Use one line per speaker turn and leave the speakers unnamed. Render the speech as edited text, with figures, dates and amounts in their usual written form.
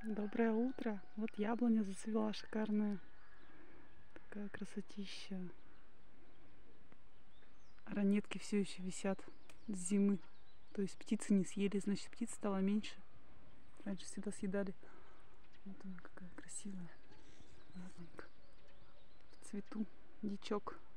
Доброе утро. Вот яблоня зацвела шикарная. Такая красотища. Ранетки все еще висят с зимы. То есть птицы не съели, значит птиц стало меньше. Раньше всегда съедали. Вот она какая красивая. Яблонька. В цвету. Дичок.